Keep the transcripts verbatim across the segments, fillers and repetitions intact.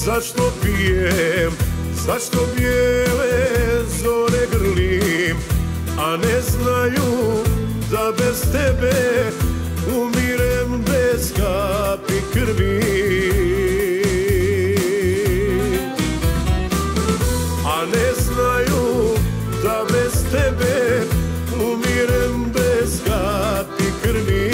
zašto pijem, zašto bijele zore grlim, a ne znaju da bez tebe umirem bez kapi krvi. A ne znaju da bez tebe umirem bez kapi krvi.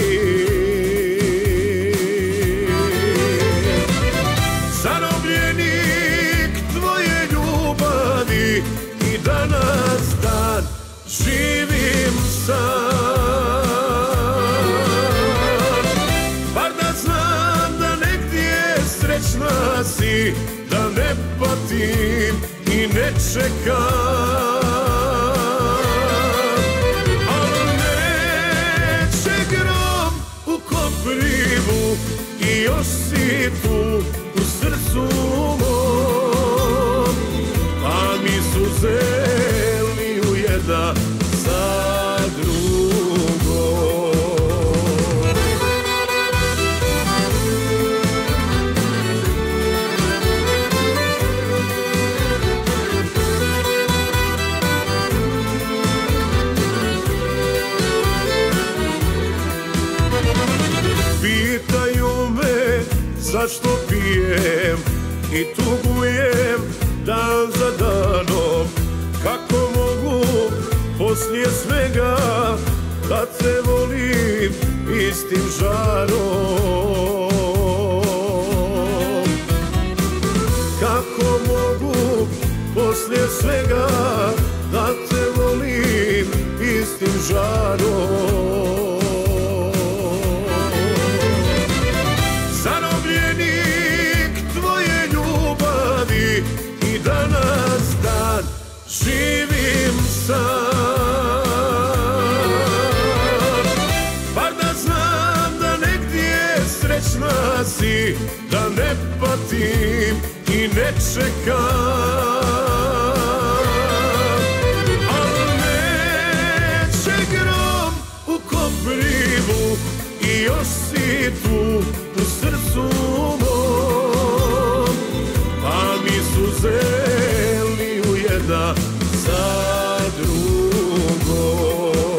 Zarobljenik tvoje ljubavi i danas dan živim sam. Bar da znam da negdje srećna si, da ne patim i ne čekam. Ali neće grom u Koprivu i još si tu u srcu mom, pa mi suze liju jedna za drugom. Pitaju me zašto pijem i tugujem dan za danom, kako mogu poslije svega da te volim istim žarom. Kako mogu poslije svega da te volim istim žarom. Zarobljenik tvoje ljubavi i danas dan živim sam. Bar da znam da negdje srećna si, da ne patim i ne čekam. Ali neće grom u Koprivu i još si tu u srcu mom, pa mi suze liju jedna za drugom.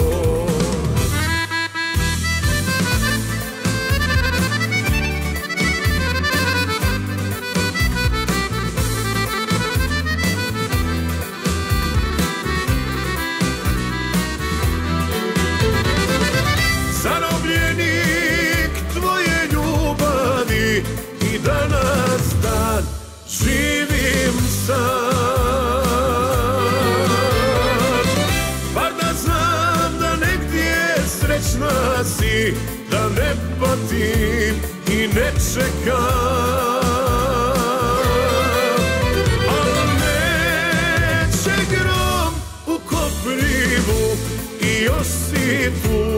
Zarobljenik tvoje ljubavi i danas dan živim sam. Bar da znam da negdje srećna si, da ne patim i ne čekam. Ali neće grom u Koprivu i još si tu